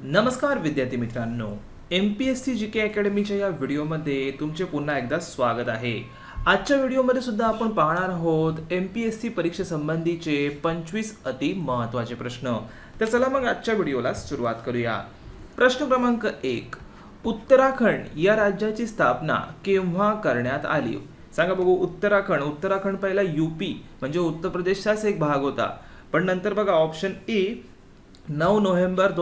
नमस्कार विद्यार्थी मित्रांनो, MPSC GK अकॅडमीच्या या व्हिडिओमध्ये तुमचे पुन्हा एकदा स्वागत आहे। आजच्या व्हिडिओमध्ये सुद्धा आपण पाहणार आहोत MPSC परीक्षेसंबंधीचे 25 अति महत्त्वाचे प्रश्न। तर चला मग आजच्या व्हिडिओला सुरुवात करूया। प्रश्न क्रमांक 1, उत्तराखंड या राज्याची स्थापना केव्हा करण्यात आली? सांगा बघू। उत्तराखंड पहिला यूपी म्हणजे उत्तर प्रदेशचाच एक भाग होता, पण नंतर बघा ऑप्शन ए 9 नोव्हेंबर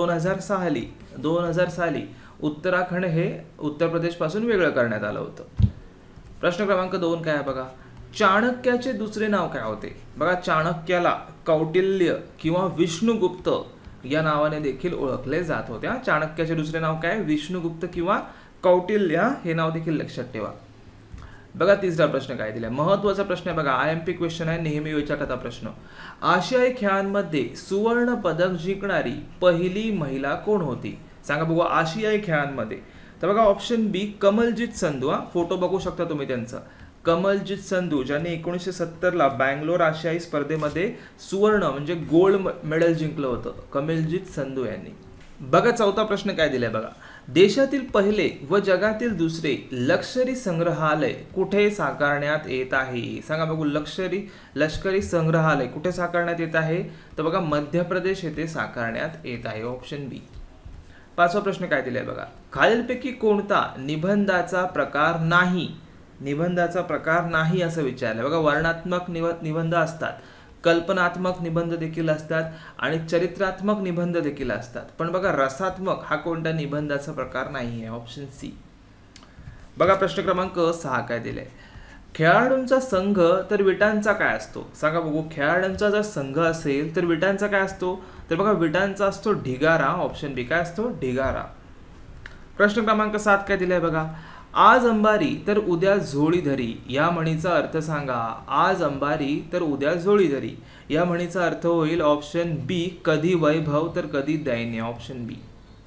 2006 साली उत्तराखंड हे उत्तर प्रदेश पासून वेगळं करण्यात आलं होतं। प्रश्न क्रमांक 2 काय आहे बघा। चाणक्याचे दुसरे नाव काय होते? बघा, चाणक्याला कौटिल्य किंवा विष्णुगुप्त या नावाने देखील ओळखले जात होते। चाणक्याचे दुसरे नाव काय? विष्णुगुप्त किंवा कौटिल्य हे नाव देखील लक्षात ठेवा। बघा, तिसरा प्रश्न काय दिलाय, महत्त्वाचा प्रश्न आहे बघा, IMP क्वेश्चन आहे, नेहमी विचारतात हा प्रश्न। आशियाई खेळांमध्ये सुवर्ण पदक जिंकणारी पहिली महिला कोण होती? सांगा बघू। आशियाई खेळांमध्ये तर बघा option B Kamaljeet Sandhu. Photo बघू शकता तुम्ही त्यांचा। कमलजीत संधू ज्यांनी 1970 ला बँगलोर आशियाई स्पर्धेमध्ये सुवर्ण म्हणजे गोल्ड मेडल जिंकलं होतं, कमलजीत संधू यांनी। बघा, चौथा प्रश्न काय दिलाय बघा। देशातील पहिले व जगातील दुसरे लष्करी संग्रहालय कुठे साकारण्यात येत आहे? सांगा बघू। लष्करी संग्रहालय कुठे साकारण्यात येत आहे? तर बघा मध्य प्रदेश येथे साकारण्यात येत आहे, ऑप्शन बी। पाचवा प्रश्न काय दिलाय बघा। खालीलपैकी कोणता निबंधाचा प्रकार नाही? निबंधाचा प्रकार नाही असं विचारलंय बघा। वर्णनात्मक निबंध असतात, कल्पनात्मक निबंध देखील असतात आणि चरित्रात्मक निबंध देखील असतात, पण बघा रसात्मक हा कोणता निबंधाचा प्रकार नाही आहे, ऑप्शन सी। बघा प्रश्न क्रमांक 6 काय दिलाय। खेळाडूंचा संघ तर विटांचा काय असतो? सांगा बघू। खेळाडूंचा जर संघ असेल तर विटांचा काय असतो? तर बघा विटांचा असतो ढिगारा, ऑप्शन बी। काय असतो? ढिगारा। प्रश्न क्रमांक 7 काय दिलाय बघा। आज अंबारी तर उद्या झोळी धरी या म्हणीचा अर्थ सांगा। आज अंबारी तर उद्या झोळी धरी या म्हणीचा अर्थ होईल ऑप्शन बी, कधी वैभव तर कधी दैन्य, ऑप्शन बी।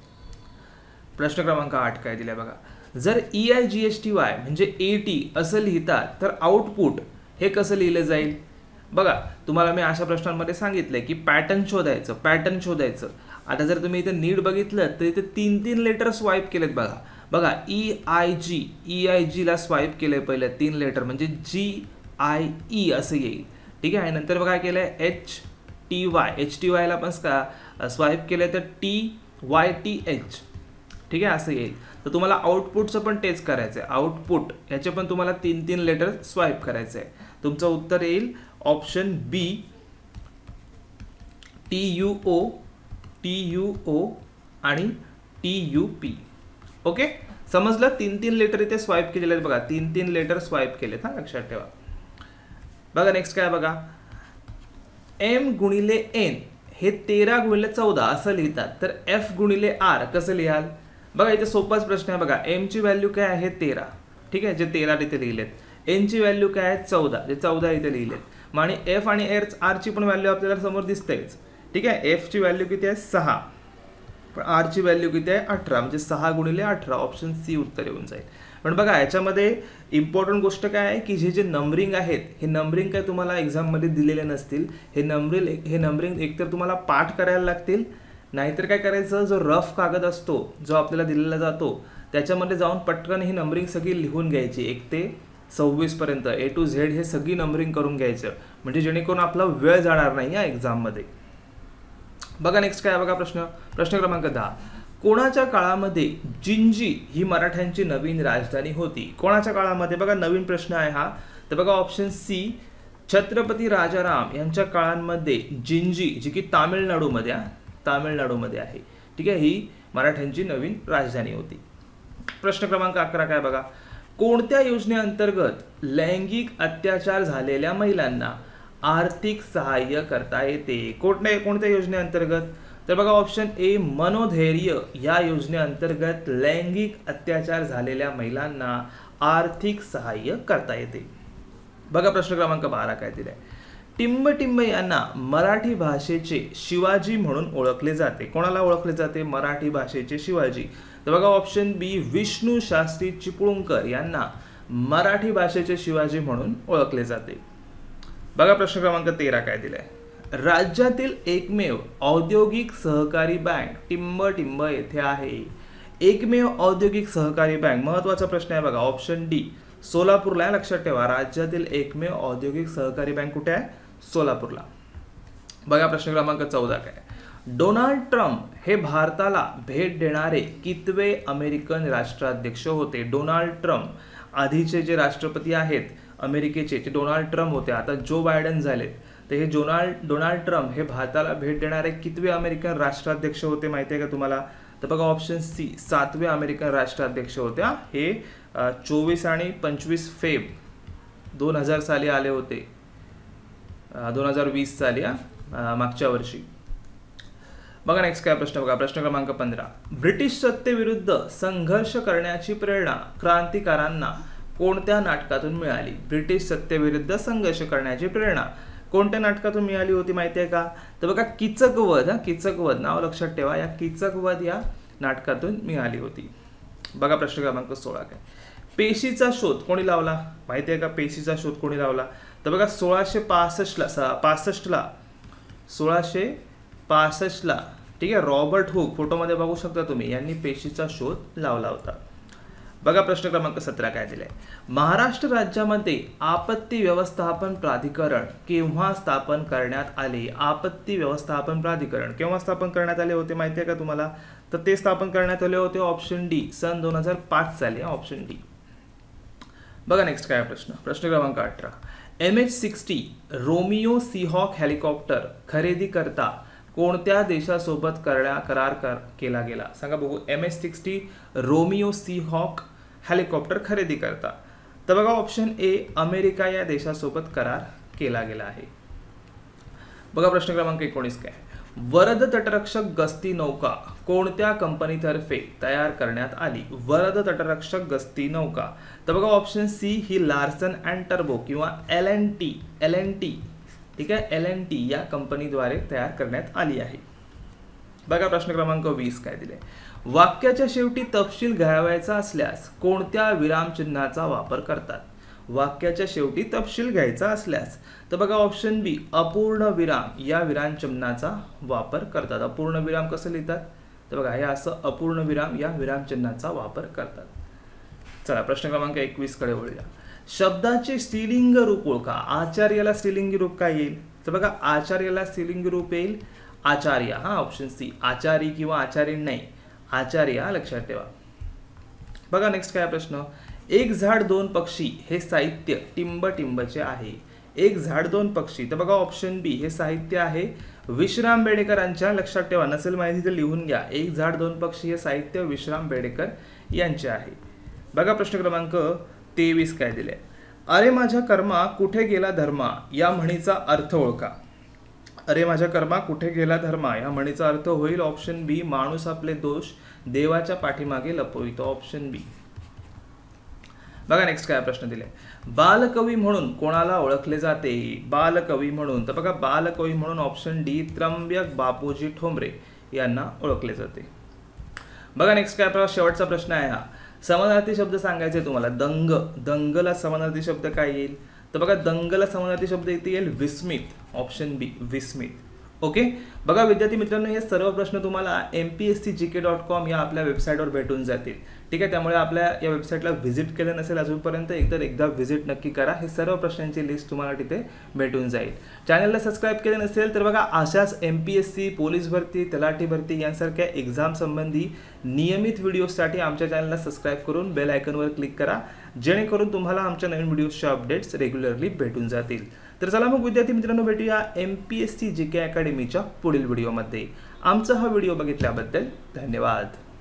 प्रश्न क्रमांक 8 काय दिलाय बघा। जर EIGHTY म्हणजे AT असं लिहितात तर आउटपुट हे कसं लिहिलं जाईल? बघा, तुम्हाला मी अशा प्रश्नांमध्ये सांगितलंय की पॅटर्न शोधायचं। आता जर तुम्ही इथे नीट बघितलं तर इथे 3 लेटर स्वाईप केलेत बघा। EIG ला स्वाईप केलंय पहिले 3 लेटर म्हणजे GIE असं येईल, ठीक आहे। नंतर बघा काय केलंय HTY ला पण स्वाईप केलंय तर TYTH, ठीक आहे, असं येईल। तर तुम्हाला आउटपुटचं पण टेस्ट करायचं आहे। आउटपुट याचे पण तुम्हाला 3 लेटर स्वाईप करायचं आहे। तुमचं उत्तर येईल ऑप्शन बी, TUO आणि TUP। ओके, समजलं? 3 लेटर इथे स्वाईप केलेले आहेत बघा, 3 लेटर स्वाईप केलेत, लक्षात ठेवा। बघा नेक्स्ट काय बघा। M गुणिले N हे 13 गुणिले 14 असं लिहितात, तर F गुणिले R कसं लिहाल? बघा इथे सोपाच प्रश्न आहे बघा। M ची व्हॅल्यू काय आहे? 13, ठीक आहे, जे 13 इथे लिहिलेत। N ची व्हॅल्यू काय आहे? 14, जे 14 इथे लिहिलेत। आणि F आणि R ची पण व्हॅल्यू आपल्याला समोर दिसतेच, ठीक आहे। F ची व्हॅल्यू किती आहे? 6, पण R ची व्हॅल्यू किती आहे? 18, म्हणजे 6 गुणिले 18, ऑप्शन सी उत्तर येऊन जाईल। पण बघा याच्यामध्ये इम्पॉर्टंट गोष्ट काय आहे की जे नंबरिंग आहेत हे नंबरिंग काय तुम्हाला एक्झाममध्ये दिलेले नसतील। हे नंबरिंग एकतर तुम्हाला पाठ करायला लागतील, नाहीतर काय करायचं, जो रफ कागद असतो जो आपल्याला दिलेला जातो त्याच्यामध्ये जाऊन पटकन ही नंबरिंग सगळी लिहून घ्यायची, 1 ते 26 पर्यंत A to Z हे सगळी नंबरिंग करून घ्यायचं, म्हणजे जेणेकरून आपला वेळ जाणार नाही या एक्झाममध्ये। बघा नेक्स्ट काय बघा प्रश्न क्रमांक 10। कोणाच्या काळामध्ये जिंजी ही मराठ्यांची नवीन राजधानी होती? कोणाच्या काळामध्ये? बघा नवीन प्रश्न आहे हा। तर बघा ऑप्शन सी, छत्रपती राजाराम यांच्या काळामध्ये जिंजी, जी की तामिळनाडूमध्ये आहे, ठीक आहे, ही मराठ्यांची नवीन राजधानी होती। प्रश्न क्रमांक 11 काय बघा। कोणत्या योजनेअंतर्गत लैंगिक अत्याचार झालेल्या महिलांना आर्थिक सहाय्य करता येते? कोणत्या योजनेअंतर्गत? तर बघा ऑप्शन ए, मनोधैर्य या योजनेअंतर्गत लैंगिक अत्याचार झालेल्या महिलांना आर्थिक सहाय्य करता येते। बघा प्रश्न क्रमांक 12 काय दिलाय। टिंबटिंब यांना मराठी भाषेचे शिवाजी म्हणून ओळखले जाते। कोणाला ओळखले जाते? मराठी भाषेचे शिवाजी। तर बघा ऑप्शन बी, विष्णू शास्त्री चिपळूणकर यांना मराठी भाषेचे शिवाजी म्हणून ओळखले जाते। बघा प्रश्न क्रमांक 13 काय दिलाय। राज्यातील एकमेव औद्योगिक सहकारी बँक टिंब येथे आहे. एकमेव औद्योगिक सहकारी बँक महत्त्वाचा प्रश्न आहे बघा. ऑप्शन डी सोलापूरला आहे. लक्षात ठेवा, राज्यातील एकमेव औद्योगिक सहकारी बँक कुठे आहे? सोलापूरला. बघा प्रश्न क्रमांक 14 काय. डोनाल्ड ट्रम्प हे भारताला भेट देणारे कितवे अमेरिकन राष्ट्राध्यक्ष होते? डोनाल्ड ट्रम्प आधीचे जे राष्ट्रपती आहेत अमेरिकेचे ते डोनाल्ड ट्रम्प होते. आता जो बायडन झाले तर हे डोनाल्ड ट्रम्प हे भारताला भेट देणारे कितवे अमेरिकन राष्ट्राध्यक्ष होते माहिती आहे का तुम्हाला? तर बघा ऑप्शन सी 7वे अमेरिकन राष्ट्राध्यक्ष होत्या. हे 24 आणि 25 फेब 2000 साली आले होते. 2020 साली मागच्या वर्षी. बघा नेक्स्ट काय प्रश्न बघा. प्रश्न क्रमांक 15. ब्रिटिश सत्तेविरुद्ध संघर्ष करण्याची प्रेरणा क्रांतिकारांना कोणत्या नाटकातून मिळाली? ब्रिटिश सत्तेविरुद्ध संघर्ष करण्याची प्रेरणा कोणत्या नाटकातून मिळाली होती माहिती आहे का? तर बघा किचकवध. किचकवध नाव लक्षात ठेवा. या किचकवध या नाटकातून मिळाली होती. बघा प्रश्न क्रमांक 16 काय. पेशीचा शोध कोणी लावला माहिती आहे का? पेशीचा शोध कोणी लावला? तर बघा 1665 ला ठीक आहे रॉबर्ट हुक फोटोमध्ये बघू शकता तुम्ही, यांनी पेशीचा शोध लावला होता. बघा प्रश्न क्रमांक 17 काय दिलाय. महाराष्ट्र राज्यामध्ये आपत्ती व्यवस्थापन प्राधिकरण केव्हा स्थापन करण्यात आले? आपत्ती व्यवस्थापन प्राधिकरण केव्हा स्थापन करण्यात आले होते माहिती आहे का तुम्हाला? तर ते स्थापन करण्यात आले होते ऑप्शन डी सन 2005 साली. Option D. बघा नेक्स्ट काय प्रश्न. प्रश्न क्रमांक 18. MH-60 रोमियो सीहॉक हेलिकॉप्टर खरेदी करता कोणत्या देशासोबत करार केला गेला? सांगा बघू. MH-60 रोमियो सीहॉक हेलिकॉप्टर खरेदी करता. तर बघा ऑप्शन ए अमेरिका या देशासोबत करार केला गेला आहे. बघा प्रश्न क्रमांक 19 काय. वरद तटरक्षक गस्ती नौका कोणत्या कंपनीतर्फे तयार करण्यात आली? वरद तटरक्षक गस्ती नौका. तर बघा ऑप्शन सी ही लार्सन अँड टर्बो किंवा LNT ठीक आहे LNT या कंपनीद्वारे तयार करण्यात आली आहे. बघा प्रश्न क्रमांक 20 काय दिले. वाक्याच्या शेवटी तपशील घ्यावायचा असल्यास कोणत्या विरामचिन्हाचा वापर करतात? वाक्याच्या शेवटी तपशील घ्यायचा असल्यास तर बघा ऑप्शन बी अपूर्ण विराम या विरामचिन्हाचा वापर करतात. अपूर्ण विराम कसं लिहितात? तर बघा हे असं अपूर्ण विराम या विरामचिन्हाचा वापर करतात. चला प्रश्न क्रमांक 21 कडे वळूया. शब्दाचे स्त्रीलिंग रूप ओळखा. आचार्याला स्त्रीलिंगी रूप काय येईल? तर बघा आचार्याला स्त्रीलिंगी रूप येईल आचार्य. हा ऑप्शन सी. आचारी किंवा आचार्य नाही, आचार्य लक्षात ठेवा. बघा नेक्स्ट काय प्रश्न. एक झाड दोन पक्षी हे साहित्य टिंबचे आहे. एक झाड दोन पक्षी तर बघा ऑप्शन बी हे साहित्य आहे विश्राम बेडेकरांच्या. लक्षात ठेवा, नसेल माहिती तर लिहून घ्या. एक झाड दोन पक्षी हे साहित्य विश्राम बेडेकर यांचे आहे. बघा प्रश्न क्रमांक 23 काय दिले. अरे माझ्या कर्मा कुठे गेला धर्मा या म्हणीचा अर्थ ओळखा. अरे माझ्या कर्मा कुठे गेला धर्मा या म्हणीचा अर्थ होईल ऑप्शन बी माणूस आपले दोष देवाच्या पाठीमागे लपवितो. ऑप्शन बी. बघा नेक्स्ट काय प्रश्न दिले. बालकवी म्हणून कोणाला ओळखले जाते? बालकवी म्हणून तर बघा बालकवी म्हणून ऑप्शन डी त्र्यंबक बापूजी ठोंबरे यांना ओळखले जाते. बघा नेक्स्ट काय शेवटचा प्रश्न आहे हा. समानार्थी शब्द सांगायचे तुम्हाला. दंगला समानार्थी शब्द काय येईल? तर बघा दंगला समानार्थी शब्द इथे येईल विस्मित. ऑप्शन बी विस्मित. ओके. बघा विद्यार्थी मित्रांनो हे सर्व प्रश्न तुम्हाला mpscgk.com या आपल्या वेबसाईटवर भेटून जातील. ठीक आहे, त्यामुळे आपल्या या वेबसाईटला व्हिजिट केलं नसेल अजूनपर्यंत एकदा व्हिजिट नक्की करा. हे सर्व प्रश्नांची लिस्ट तुम्हाला तिथे भेटून जाईल. चॅनलला सबस्क्राईब केलं नसेल तर बघा अशाच MPSC पोलीस भरती तलाठी भरती यांसारख्या एक्झाम संबंधी नियमित व्हिडिओसाठी आमच्या चॅनलला सबस्क्राईब करून बेल आयकॉनवर क्लिक करा, जेणेकरून तुम्हाला आमच्या नवीन व्हिडिओजच्या अपडेट्स रेग्युलरली भेटून जातील. तर चला मग विद्यार्थी मित्रांनो भेटूया MPSC GK अकॅडमीच्या पुढील व्हिडिओमध्ये. आमचा हा व्हिडिओ बघितल्याबद्दल धन्यवाद.